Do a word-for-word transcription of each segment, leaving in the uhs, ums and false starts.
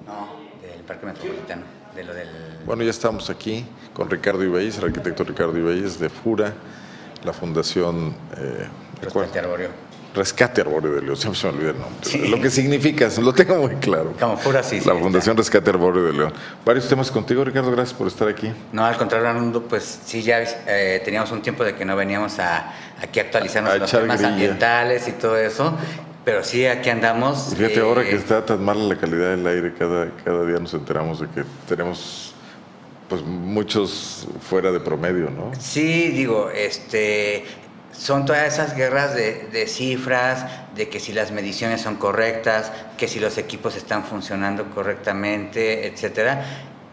No, del Parque Metropolitano, de lo del... Bueno, ya estamos aquí con Ricardo Ibáñez, el arquitecto Ricardo Ibáñez de FURA, la Fundación... Eh, Rescate Arbóreo. Rescate Arbóreo de León, siempre se me olvida el nombre. Sí. Lo que significa, lo tengo muy claro. Como FURA, sí. La sí, Fundación está. Rescate Arbóreo de León. Varios temas contigo, Ricardo, gracias por estar aquí. No, al contrario, Armando, pues sí, ya eh, teníamos un tiempo de que no veníamos a, aquí a actualizarnos A en los echar temas grilla. ambientales y todo eso, pero sí, aquí andamos. Fíjate, eh, ahora que está tan mala la calidad del aire, cada, cada día nos enteramos de que tenemos pues muchos fuera de promedio, ¿no? Sí, digo, este... son todas esas guerras de, de cifras, de que si las mediciones son correctas, que si los equipos están funcionando correctamente, etcétera.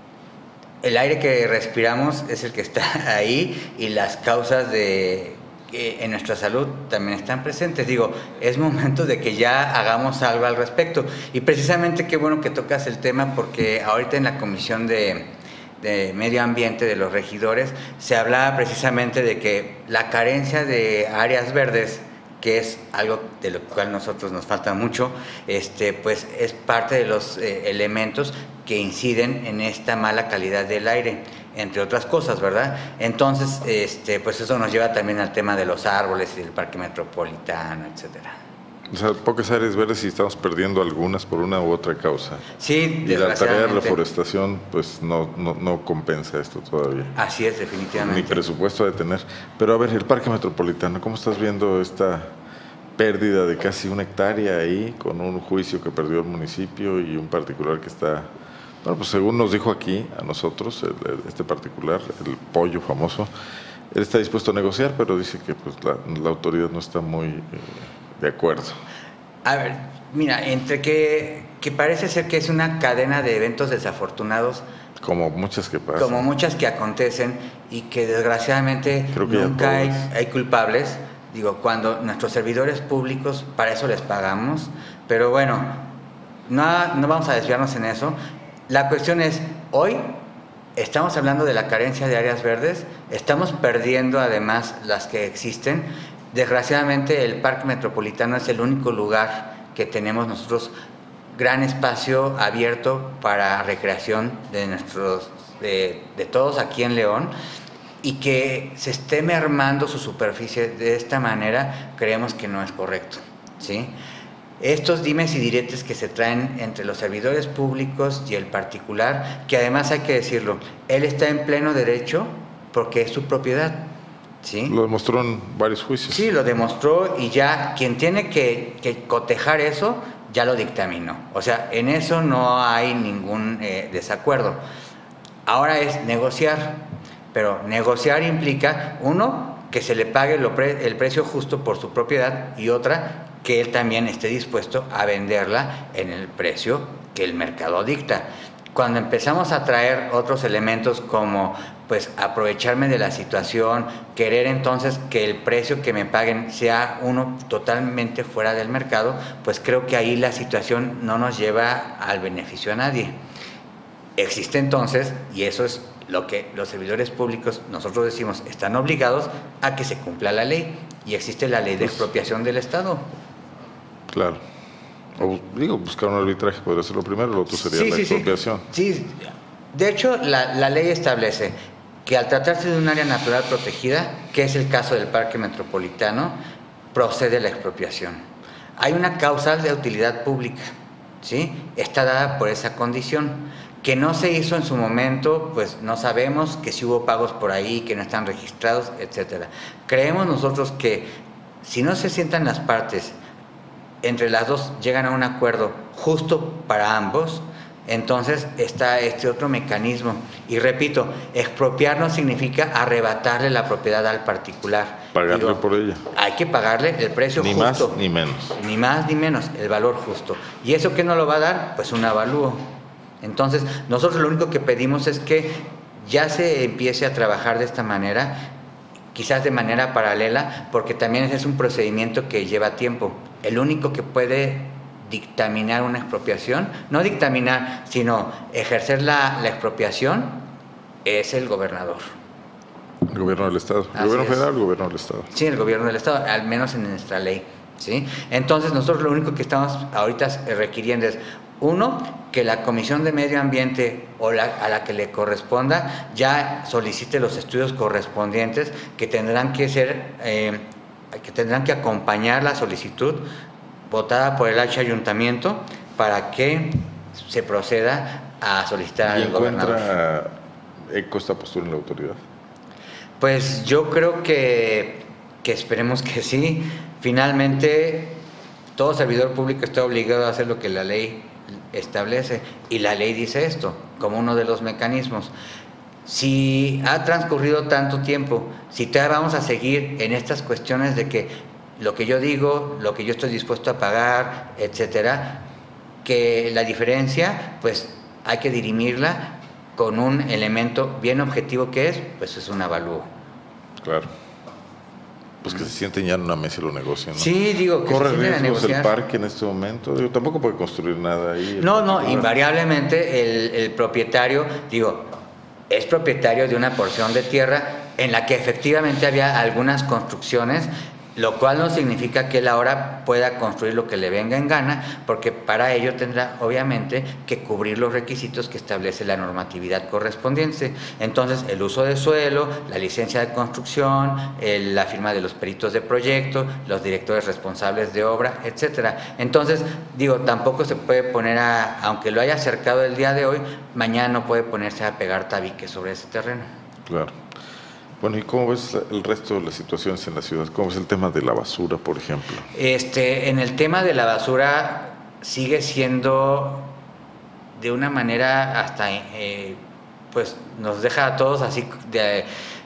El aire que respiramos es el que está ahí y las causas de eh, en nuestra salud también están presentes. Digo, es momento de que ya hagamos algo al respecto. Y precisamente qué bueno que tocas el tema, porque ahorita en la comisión de de medio ambiente de los regidores se hablaba precisamente de que la carencia de áreas verdes, que es algo de lo cual nosotros nos falta mucho, este, pues es parte de los eh, elementos que inciden en esta mala calidad del aire, entre otras cosas, ¿verdad? Entonces, este, pues eso nos lleva también al tema de los árboles y del parque metropolitano, etcétera. O sea, pocas áreas verdes y estamos perdiendo algunas por una u otra causa. Sí, y la tarea de desgraciadamente. reforestación pues no, no, no compensa esto todavía. Así es, definitivamente. Ni presupuesto de tener. Pero a ver, el Parque Metropolitano, ¿cómo estás viendo esta pérdida de casi una hectárea ahí, con un juicio que perdió el municipio y un particular que está... Bueno, pues según nos dijo aquí a nosotros, el, este particular, el pollo famoso, él está dispuesto a negociar, pero dice que pues la, la autoridad no está muy... Eh, de acuerdo. A ver, mira, entre que, que parece ser que es una cadena de eventos desafortunados, como muchas que pasan, como muchas que acontecen y que desgraciadamente Creo que nunca hay, todas. hay culpables. Digo, cuando nuestros servidores públicos, para eso les pagamos, pero bueno, no, no vamos a desviarnos en eso. La cuestión es, hoy estamos hablando de la carencia de áreas verdes, estamos perdiendo además las que existen. Desgraciadamente el Parque Metropolitano es el único lugar que tenemos nosotros gran espacio abierto para recreación de nuestros de, de todos aquí en León, y que se esté mermando su superficie de esta manera creemos que no es correcto, ¿sí? Estos dimes y diretes que se traen entre los servidores públicos y el particular, que además hay que decirlo, él está en pleno derecho porque es su propiedad. ¿Sí? Lo demostró en varios juicios. Sí, lo demostró, y ya quien tiene que, que cotejar eso ya lo dictaminó. O sea, en eso no hay ningún eh, desacuerdo. Ahora es negociar, pero negociar implica, uno, que se le pague lo pre, el precio justo por su propiedad, y otra, que él también esté dispuesto a venderla en el precio que el mercado dicta. Cuando empezamos a traer otros elementos como pues aprovecharme de la situación, querer entonces que el precio que me paguen sea uno totalmente fuera del mercado, pues creo que ahí la situación no nos lleva al beneficio a nadie. Existe entonces, y eso es lo que los servidores públicos, nosotros decimos, están obligados a que se cumpla la ley, y existe la ley de expropiación del Estado. Claro. O digo, buscar un arbitraje podría ser lo primero, lo otro sería Sí, la sí, expropiación. Sí, sí. De hecho, la, la ley establece que al tratarse de un área natural protegida, que es el caso del Parque Metropolitano, procede la expropiación. Hay una causal de utilidad pública, ¿sí? Está dada por esa condición. Que no se hizo en su momento, pues no sabemos, que si hubo pagos por ahí, que no están registrados, etcétera. Creemos nosotros que si no se sientan las partes, entre las dos llegan a un acuerdo justo para ambos, entonces está este otro mecanismo. Y repito, expropiar no significa arrebatarle la propiedad al particular. Pagarle Digo, por ella. Hay que pagarle el precio Ni justo. más ni menos. Ni más ni menos, el valor justo. ¿Y eso qué nos lo va a dar? Pues un avalúo. Entonces, nosotros lo único que pedimos es que ya se empiece a trabajar de esta manera, quizás de manera paralela, porque también ese es un procedimiento que lleva tiempo. El único que puede dictaminar una expropiación, no dictaminar, sino ejercer la, la expropiación, es el gobernador. El gobierno del Estado. El Así gobierno es. federal, el gobierno del Estado. Sí, el gobierno del Estado, al menos en nuestra ley, ¿sí? Entonces nosotros lo único que estamos ahorita requiriendo es Uno, que la Comisión de Medio Ambiente o la, a la que le corresponda ya solicite los estudios correspondientes que tendrán que ser, eh, que tendrán que acompañar la solicitud votada por el H ayuntamiento para que se proceda a solicitar al gobernador. ¿Y encuentra eco esta postura en la autoridad? Pues yo creo que, que esperemos que sí. Finalmente, todo servidor público está obligado a hacer lo que la ley establece, y la ley dice esto como uno de los mecanismos. Si ha transcurrido tanto tiempo, si todavía vamos a seguir en estas cuestiones de que lo que yo digo, lo que yo estoy dispuesto a pagar, etcétera, que la diferencia, pues hay que dirimirla con un elemento bien objetivo que es, pues es un avalúo. Claro. Pues que se sienten ya en una mesa y lo negocian, ¿no? Sí, digo, que ¿Corre se sienten a riesgos el negociar. parque en este momento? Digo, tampoco puede construir nada ahí. No, no, invariablemente el, el propietario, digo, es propietario de una porción de tierra en la que efectivamente había algunas construcciones, lo cual no significa que él ahora pueda construir lo que le venga en gana, porque para ello tendrá obviamente que cubrir los requisitos que establece la normatividad correspondiente. Entonces, el uso de suelo, la licencia de construcción, el, la firma de los peritos de proyecto, los directores responsables de obra, etcétera. Entonces, digo, tampoco se puede poner a, aunque lo haya acercado el día de hoy, mañana no puede ponerse a pegar tabiques sobre ese terreno. Claro. Bueno, ¿y cómo ves el resto de las situaciones en la ciudad? ¿Cómo es el tema de la basura, por ejemplo? Este, en el tema de la basura sigue siendo de una manera hasta, eh, pues nos deja a todos así de,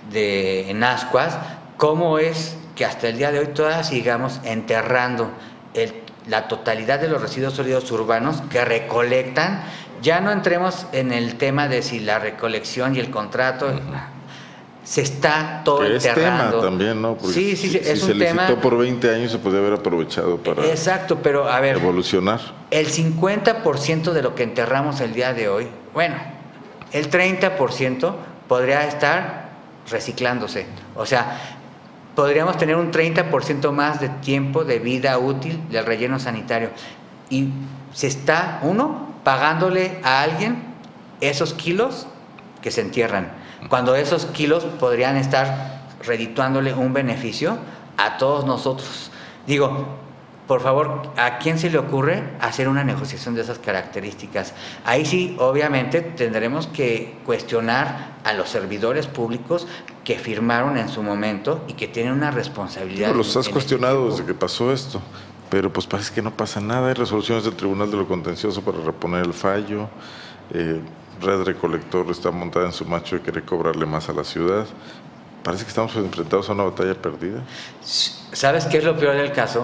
de en ascuas, cómo es que hasta el día de hoy todavía sigamos enterrando el, la totalidad de los residuos sólidos urbanos que recolectan. Ya no entremos en el tema de si la recolección y el contrato... Uh-huh. Se está todo que es enterrando. Tema también, ¿no? Porque sí, sí, sí, si, es si un se tema. licitó por veinte años, se podría haber aprovechado para Exacto, pero a ver, evolucionar. El cincuenta por ciento de lo que enterramos el día de hoy, bueno, el treinta por ciento podría estar reciclándose. O sea, podríamos tener un treinta por ciento más de tiempo de vida útil del relleno sanitario. Y se está, uno, pagándole a alguien esos kilos que se entierran, cuando esos kilos podrían estar redituándole un beneficio a todos nosotros. Digo, por favor, ¿a quién se le ocurre hacer una negociación de esas características? Ahí sí, obviamente, tendremos que cuestionar a los servidores públicos que firmaron en su momento y que tienen una responsabilidad. Pero los has cuestionado desde que pasó esto, pero pues parece que no pasa nada. Hay resoluciones del Tribunal de lo Contencioso para reponer el fallo. Eh, Red Recolector está montada en su macho y quiere cobrarle más a la ciudad. Parece que estamos enfrentados a una batalla perdida. ¿Sabes qué es lo peor del caso?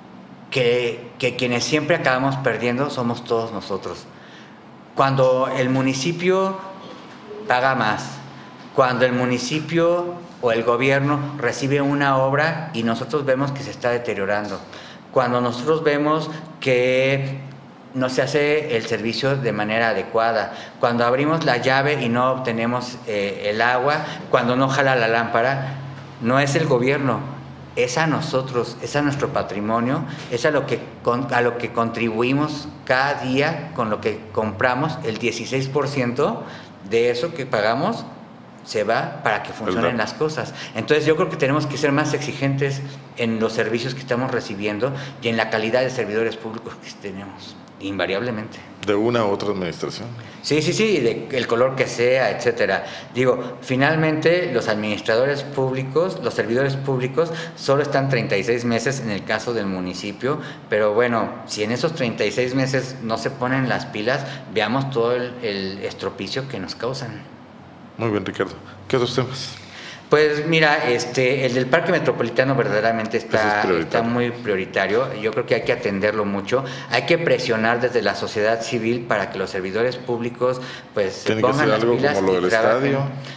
Que, que quienes siempre acabamos perdiendo somos todos nosotros. Cuando el municipio paga más, cuando el municipio o el gobierno recibe una obra y nosotros vemos que se está deteriorando, cuando nosotros vemos que no se hace el servicio de manera adecuada, cuando abrimos la llave y no obtenemos eh, el agua, cuando no jala la lámpara, no es el gobierno, es a nosotros, es a nuestro patrimonio, es a lo que, a lo que contribuimos cada día con lo que compramos. El dieciséis por ciento de eso que pagamos se va para que funcionen las cosas. Entonces yo creo que tenemos que ser más exigentes en los servicios que estamos recibiendo y en la calidad de servidores públicos que tenemos, invariablemente. De una u otra administración. Sí, sí, sí, de el color que sea, etcétera. Digo, finalmente los administradores públicos, los servidores públicos, solo están treinta y seis meses en el caso del municipio, pero bueno, si en esos treinta y seis meses no se ponen las pilas, veamos todo el, el estropicio que nos causan. Muy bien, Ricardo. ¿Qué otros temas? Pues mira, este, el del Parque Metropolitano verdaderamente está, está muy prioritario. Yo creo que hay que atenderlo mucho. Hay que presionar desde la sociedad civil para que los servidores públicos pues se pongan las pilas. ¿Tiene que ser algo como lo del estadio?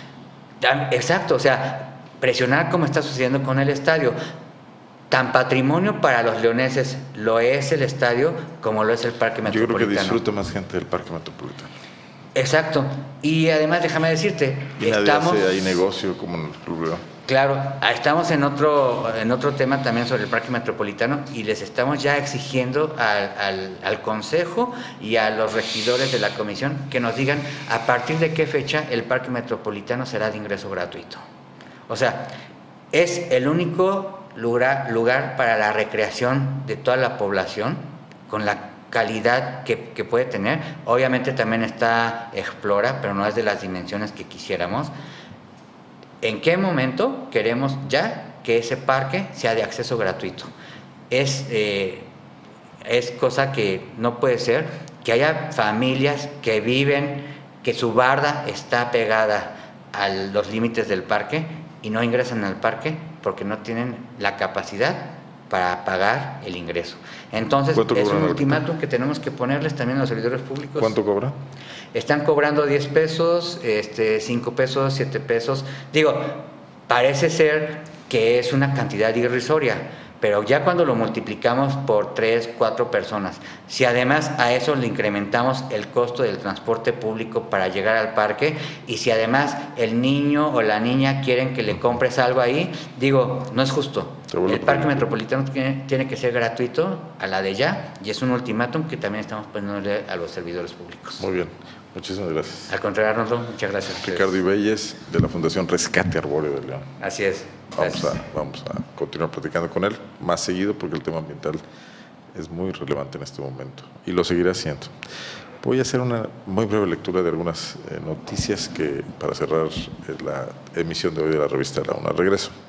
Exacto, o sea, presionar como está sucediendo con el estadio. Tan patrimonio para los leoneses lo es el estadio como lo es el Parque Metropolitano. Yo creo que disfruta más gente del Parque Metropolitano. Exacto. Y además, déjame decirte, y nadie estamos... hace ahí negocio como en el Club León. Claro, estamos en otro, en otro tema también sobre el Parque Metropolitano y les estamos ya exigiendo al, al, al Consejo y a los regidores de la Comisión que nos digan a partir de qué fecha el Parque Metropolitano será de ingreso gratuito. O sea, es el único lugar, lugar para la recreación de toda la población con la calidad que, que puede tener. Obviamente también está Explora, pero no es de las dimensiones que quisiéramos. ¿En qué momento queremos ya que ese parque sea de acceso gratuito? Es, eh, es cosa que no puede ser que haya familias que viven, que su barda está pegada a los límites del parque y no ingresan al parque porque no tienen la capacidad para pagar el ingreso. Entonces, es un ultimátum que tenemos que ponerles también a los servidores públicos. ¿Cuánto cobra? Están cobrando diez pesos, este, cinco pesos, siete pesos. Digo, parece ser que es una cantidad irrisoria, pero ya cuando lo multiplicamos por tres, cuatro personas, si además a eso le incrementamos el costo del transporte público para llegar al parque, y si además el niño o la niña quieren que le compres algo ahí, digo, no es justo. El Parque Metropolitano tiene, tiene que ser gratuito a la de ya, y es un ultimátum que también estamos poniéndole a los servidores públicos. Muy bien, muchísimas gracias. Al contrario, Arnoldo, muchas gracias. Ricardo Ibelles, de la Fundación Rescate Arbóreo de León. Así es. Vamos a, vamos a continuar platicando con él más seguido porque el tema ambiental es muy relevante en este momento y lo seguirá siendo. Voy a hacer una muy breve lectura de algunas eh, noticias que para cerrar eh, la emisión de hoy de la revista La Una. Regreso.